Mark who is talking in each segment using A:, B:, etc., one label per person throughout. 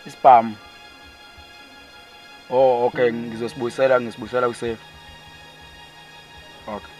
A: Spam. Oh, okay, ngizosibuyisela ku-save. Okay.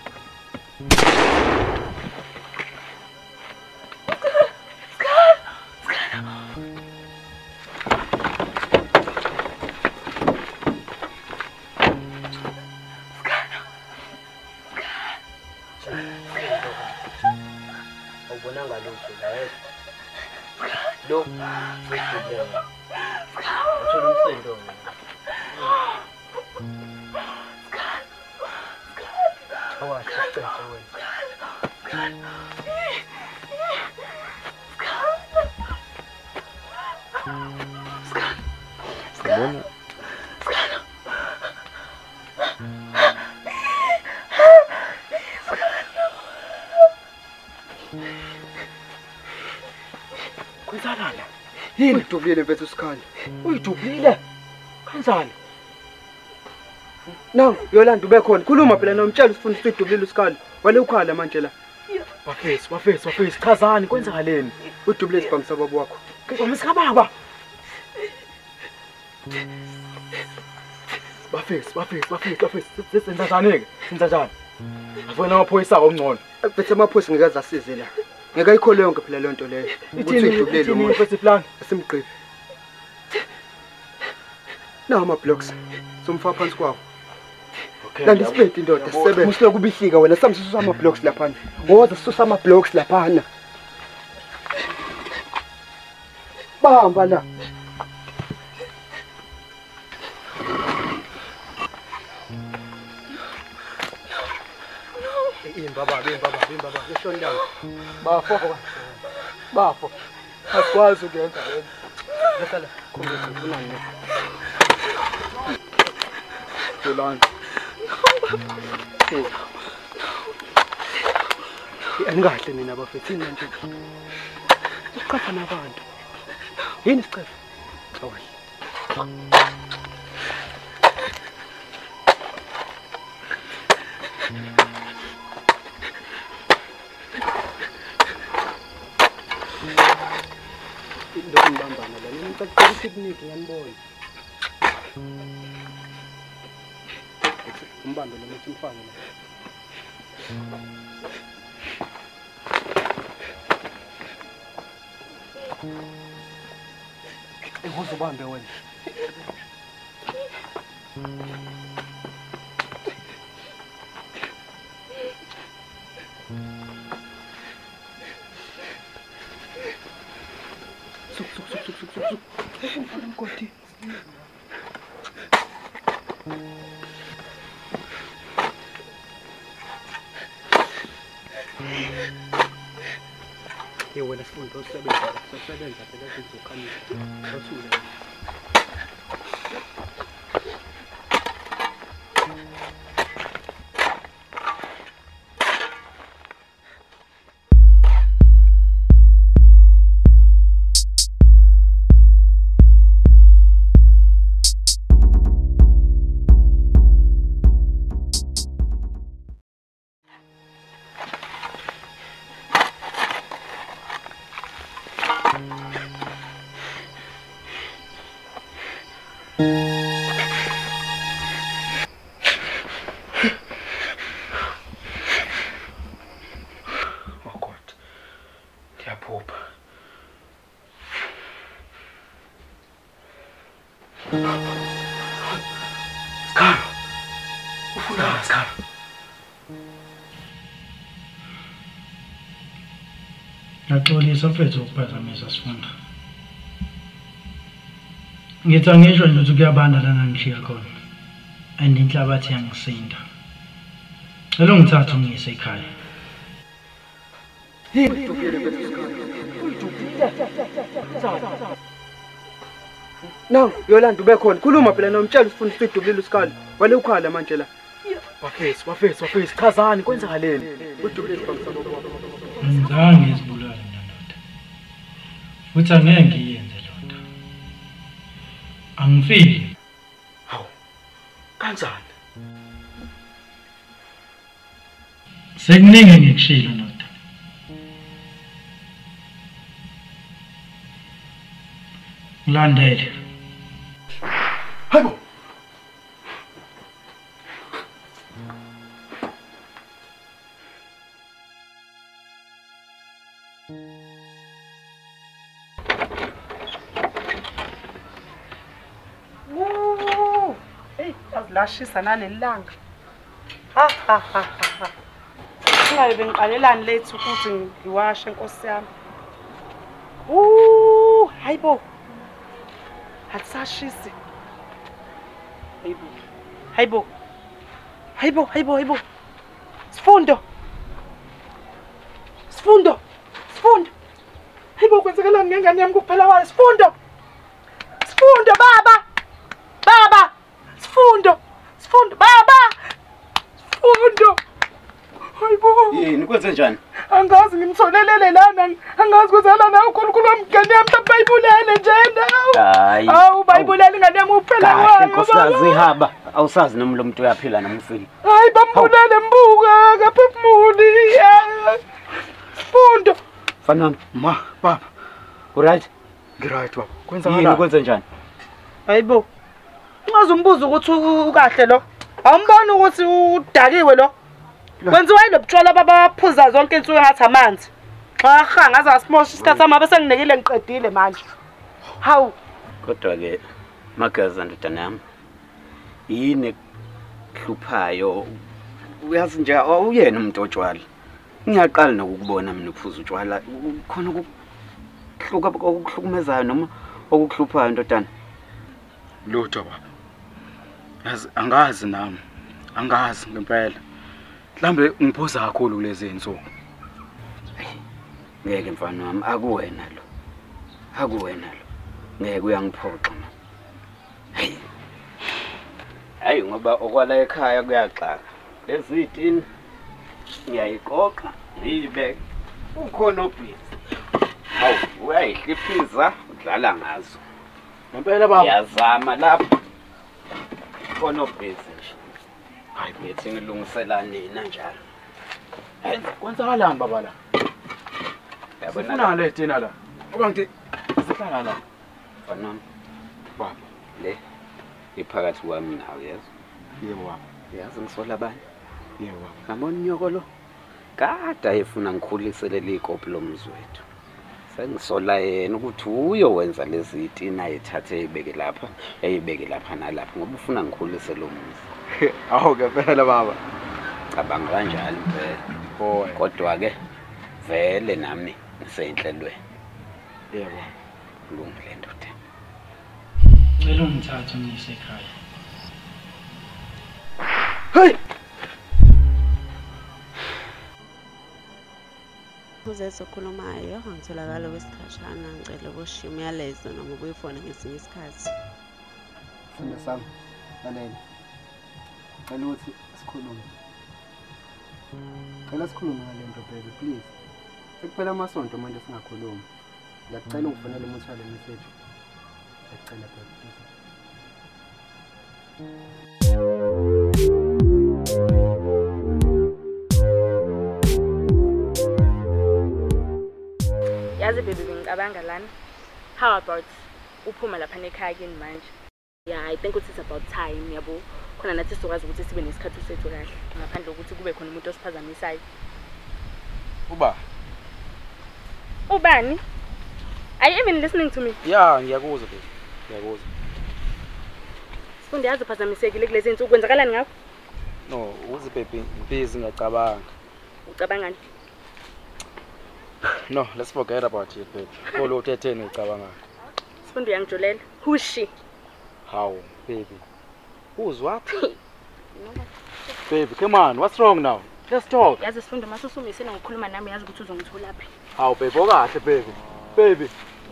B: Kwenzakalala? Yini udubulile mfethu usikhali?
A: Uyidubulile? Kanjani?
B: Nawu, Yolanda ube khona. Khuluma phela nomtshela usifuna usidubulile usikhali. Wale ukhala manje la.
A: Bafethu, chazani kwenzakaleni?
B: Udubulile sibhamisa baba wakho.
A: Ngizomisa baba. Bafethu, senza njani? Afuna amaphoyisa ongcono.
B: Bese amaphoyisa ngeke asize la. Ngeke ayikhole yonke phela le nto leyo.
A: Ithini mfethu plan?
B: Asimgqibi. Nawu ama-blocks. Somfa phansi kwawo.
A: Okay.
B: Landa isipedi indoda sisebenza. Musilo kubihlika wena samsusa ama-blocks laphana. Woza sisusa ama-blocks laphana. Bahamba la. Baba, ngishona ndawo. Bafo. Asikwazi ukuyenza le. Ngisala khombisa ufunani. Yolanda. Angahle mina bafethu manje. Uqapha nabantu. Yini sicefe? Hawayi. Ndokumbambana la nini ngicela itekniki ngiyanibona. Umbambe lo muthi mfane la. Uzobambe wena. Suk. Mfana wena sifundo usebenza phela sizokhamisa. Awuthule.
A: Skaro.
C: Ngaxolisa mfethu ukuphazamisa sifunda. Ngithi angisho nje ukuthi kuyabanda la ngishiya khona. And inhlabathi yangisinda. Cela ungithathe ungiyise ekhaya.
B: Nawu, Yolanda ube khona. Khuluma phela nomtshela usifuna usidubulile usikhala. Wale ukhala manje la.
A: Bafethu, chazani kwenzakaleni?
B: Udubulile sibhamisa baba wakho.
C: Ngizange ngizibulale mina ndoda. Futhi angeke ngiyenze lonto. Angifili.
A: Hawu. Kanjani?
C: Sekuningi ngikushilo ndoda. Ngilandele.
A: Hayibo.
B: Hey, azilashisa nalelanga. Ha. Singabe ngiqalelani lethu ukuthi ngiwashe Nkosi yami. Hayibo. Atsashisi. Hayibo. Sifundo. Hayibo kwenzekala ngengane yami kuphela wayo. Sifundo baba. Sifundo baba. Sifundo. Hayibo.
A: Yini kwenze njani?
B: Angazi ngimtholelele lana, angazi kwenzela na uNkulunkulu wamngane yami bayibulele nje
A: Hayi.
B: Awu bayibulele ingane yami uphela wayo.
A: Nkosikazi ihaba, awusazi noma lo muntu uyaphila noma ufile.
B: Hayi bambulele mbuka kaphefumuli. Sifundo.
A: Fanami, ma, baba. Uright?
B: Ngiright baba.
A: Yini kwenze njani?
B: Hayibo. Ungaze umbuze ukuthi ukahle lo. Awumboni ukuthi udakiwe lo. Kwenziwa ilobutshwala babaphuza zonke insuku ngathi amanzi. Xa ngaze asimosha isikhathi sami bese nginekile ngiqedile manje. Hawu.
D: Kodwa ke magaza ndodana yami. Yini ekuhluphayo? Uyazi nje uyena umuntu otshwala. Ngiyaqala nokukubona mina uphuza utshwala. Khona okuhlukumezayo noma okuhluphayo ndodana.
A: Lutho baba. Yazi angazi nami. Angazi ngempela. Mhlambe ngiphoza kakhulu kulezi insuku.
D: Ngeke mfana wami akuwena lo. Ngeke uyangiphoxa ma. Hayi ngoba okwala ekhaya kuyaxaka. Lezi itini ngiyayiqoqa ngiyibeke. Ukhona obhizi. Hawu uyayihliphisa udlala ngazo.
A: Ngempela baba.
D: Ngiyazama lapha. Ukhona obhizi nje. Hayi bethi ngilungisela nina njalo.
A: Kwenzakalani baba la?
D: Yabona
A: Ufuna le tina la. Ngoba ngithi sihlala la.
D: mfana
A: Baba.
D: le iphakathi kwami nawe yazi.
A: Yebo baba.
D: Yazi ngisola abanye.
A: Yebo baba.
D: Ngabona inyoko lo. Kade ayefuna ngikhulisele likopi lomzi wethu. Sengisola yena ukuthi uyo wenza lezi itina ayithathe eyibeke lapha nalapha ngoba ufuna ngikhulisele lomzi.
A: Awu ngempela baba.
D: Cabanga kanjalo impela.
A: Boy.
D: Kodwa ke vele nami ngiseyinhlelweni.
A: Yebo.
D: Kulungile ndoda.
C: Ngicela ungithathe ungiyise ekhaya.
A: Hey!
E: Uzezokhulumayo angitholakala kwesikhashana ngicela ukushiya umyalezo noma ubuyifona ngesinye isikhathi.
B: Funda sami. Lalela. Ngicela ukuthi sikhulume. Ngicela sikhulume ngale nto baby please. Sekuphela amasonto manje singakhulumi. Ngiyacela ungifonele umuntu wale message. Ngiyacela baby please.
F: Yazi baby ngicabanga lana. How about uphuma lapha ekhaya kini manje? Yeah, I think it's about time yabo. Khona nathi sizokwazi ukuthi sibe nesikhathi sethu kahle ngaphandle kokuthi kube khona umuntu osiphazamisayo. Ubani? Are you even listening to me?
A: Yeah, ngiyakuzwa baby. Ngiyakuzwa.
F: Sifunde yazi uphazamisekile kulezi insuku kwenzakalani ngakho?
A: No, uzi baby, busy ngiyacabanga.
F: Ucabangani?
A: No, let's forget about it baby. Kolo uthetheni ucabanga.
F: Sifunde uyangijolela. Who's she?
A: How, baby? Who's what? Baby, come on. What's wrong now? Let's talk.
F: Yazi sifunde masusumisena ngokukhuluma nami yazi ukuthi uzongithola phi.
A: How, baby? Okahle, baby. Baby.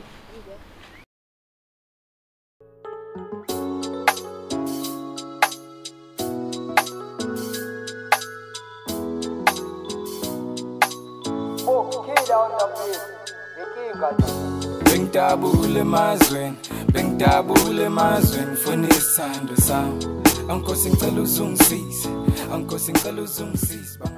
G: Bengidabule emazweni funa isithando sami. Ankosi ngicela uzungisize.